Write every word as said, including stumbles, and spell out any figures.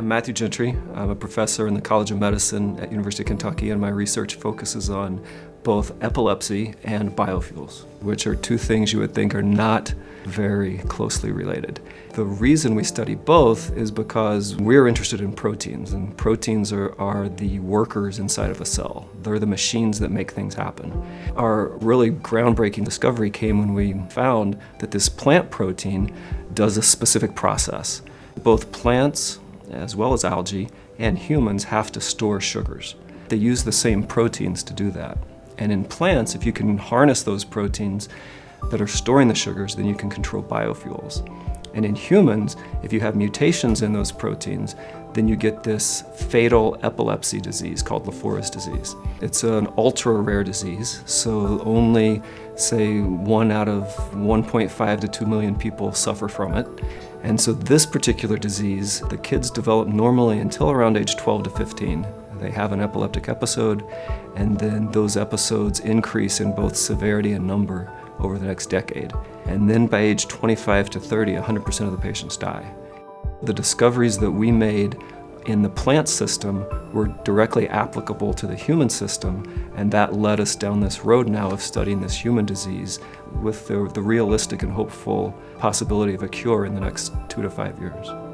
I'm Matthew Gentry. I'm a professor in the College of Medicine at University of Kentucky, and my research focuses on both epilepsy and biofuels, which are two things you would think are not very closely related. The reason we study both is because we're interested in proteins, and proteins are, are the workers inside of a cell. They're the machines that make things happen. Our really groundbreaking discovery came when we found that this plant protein does a specific process. Both plants, as well as algae, and humans have to store sugars. They use the same proteins to do that. And in plants, if you can harness those proteins that are storing the sugars, then you can control biofuels. And in humans, if you have mutations in those proteins, then you get this fatal epilepsy disease called Lafora's disease. It's an ultra-rare disease, so only, say, one out of one point five to two million people suffer from it. And so this particular disease, the kids develop normally until around age twelve to fifteen. They have an epileptic episode, and then those episodes increase in both severity and number over the next decade. And then by age twenty-five to thirty, one hundred percent of the patients die. The discoveries that we made in the plant system were directly applicable to the human system, and that led us down this road now of studying this human disease with the, the realistic and hopeful possibility of a cure in the next two to five years.